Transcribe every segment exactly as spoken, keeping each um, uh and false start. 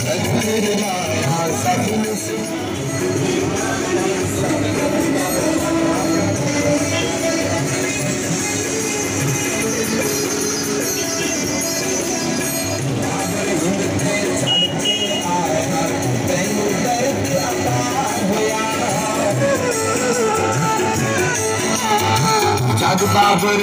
जग Babar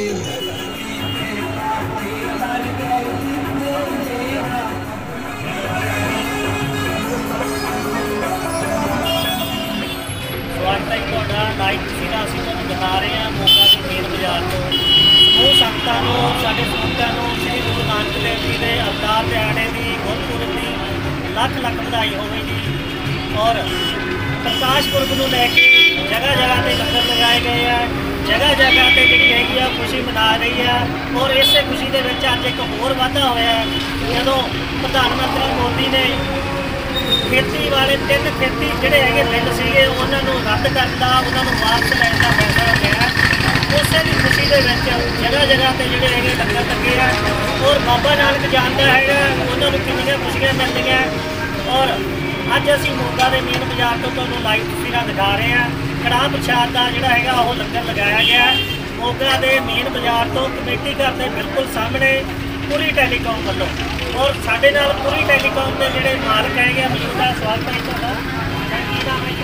live तस्वीर असीं तुहानूं दिखा रहे हैं मोगा के मेन बाजार तो समूह संगतां नूं साडे संगतां नूं श्री गुरु नानक देव जी के अवतार दिहाड़े की गुरपुरब की लख लख बधाई होवे जी। और प्रकाश पुरब नूं लैके जगह जगह पर लंगर लगाए गए हैं, जगह जगह पर जिहड़ी हैगी आ खुशी मना रही है। और इस खुशी के विच अज एक होर वाधा होया जदों प्रधानमंत्री मोदी ने खेती वाले तीन खेती जोड़े है बिल से उन्होंने रद्द करता उन्होंने वापस लैन का फैसला लिया। उस खुशी के जगह जगह पर जोड़े है लंगर लगे है और बाबा नानक जानता है उन्होंने कितनी खुशियाँ मिलदियाँ। और अज असी मोगा के मेन बाजार तो तुहानूं लाइव तस्वीर दिखा रहे हैं। कड़ाह प्रशाद का जोड़ा है वो लंगर लगाया गया मोगा के मेन बाजार तो कमेटी घर के बिल्कुल सामने पूरी टैलीकॉम वालों। और साढ़े नाल पूरी टैलीकॉम के जोड़े मालिक है मौजूदा स्वागत है तुहाडा की नाम है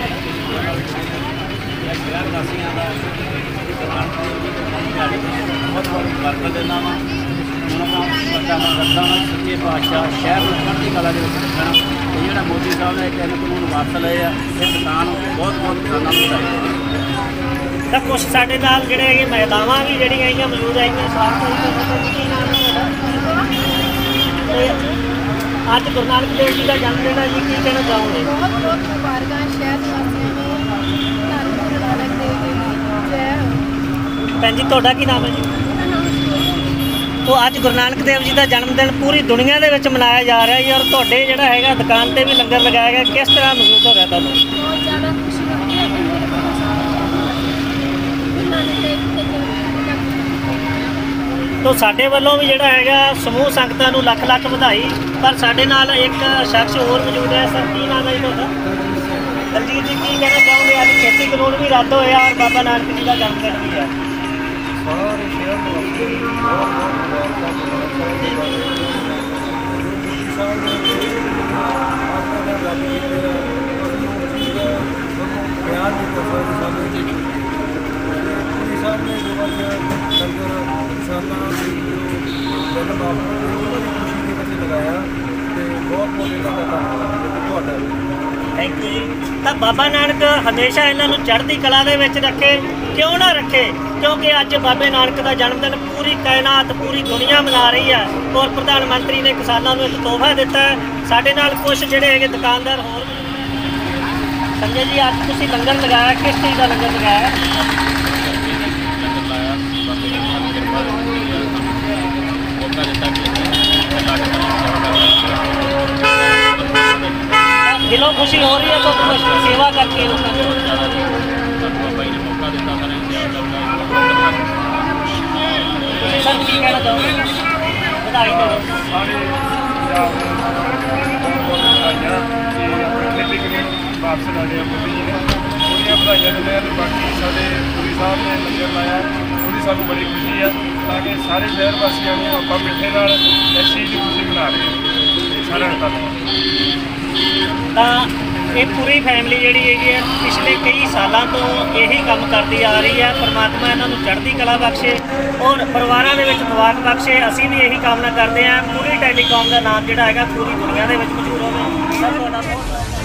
शहर वासियों का बहुत बहुत बरकत देना वा उन्होंने करता वा सच्चे पातशाह शहर में चढ़ती कला के रखना। जो मोदी साहब ने कहने कानून वापस लए आ किसान बहुत बहुत किसानों को बधाई। तो कुछ साढ़े नाल जोड़े है महिलावां भी जड़ियाँ मौजूद है अज गुरु नानक देव जी का जन्मदिन है जी की कहना चाहोगे? बहुत बहुत मुबारक शहर भैन जी तुहाडा की नाम है जी? तो अज गुरु नानक देव जी का जन्मदिन पूरी दुनिया के विच मनाया जा रहा है और तुहाडे जिहड़ा हैगा दुकान पर भी लंगर लगाया गया, किस तरह महसूस हो रहा तुहानूं? बहुत ज़्यादा खुशी हो रही है। तो साडे वालों भी जिहड़ा हैगा समूह संगतां नूं लख लख बधाई। पर साडे नाल एक शख्स होर मौजूद है। सर की नाम है जी तुहाडा? दलजीत जी की कहना चाहोगे? अज खेती कानून भी रद्द होया और बाबा नानक जी का जन्मदिन भी है। सारे शहर थैंक यू जी। तो बाबा नानक हमेशा इन्हों चढ़ती कला दे विच रखे, क्यों ना रखे? क्योंकि अज बाबे नानक का जन्मदिन पूरी कायनात पूरी दुनिया मना रही है और प्रधानमंत्री ने किसानों को एक तोहफा दिता है। साडे नाल कुछ जिहड़े है दुकानदार होर संजय जी अज तुसीं लंगर लगाया, किस चीज़ का लंगर लगाया? दिलों खुशी हो रही है तो सेवा करके सर की कहना चाहोगे? बधाई दो वापस लाए मोदी जी ने पूरी बधाइयाँ दिंदे हैं। बाकी साढ़े पूरी साहब ने लंगर लाया पूरी सानू बड़ी खुशी है ताकि सारे शहर वासियों को आप मिठे नाल इस चीज़ की खुशी मना रहे हैं। सारे ये पूरी फैमिली जी है पिछले कई सालों तो यही काम करती आ रही है। परमात्मा इन्हों चढ़ती कला बख्शे और परिवारों के दुआक बख्शे। असी भी यही कामना करते हैं पूरी टैलीकॉम का नाम जोड़ा है पूरी दुनिया के मशहूर हो।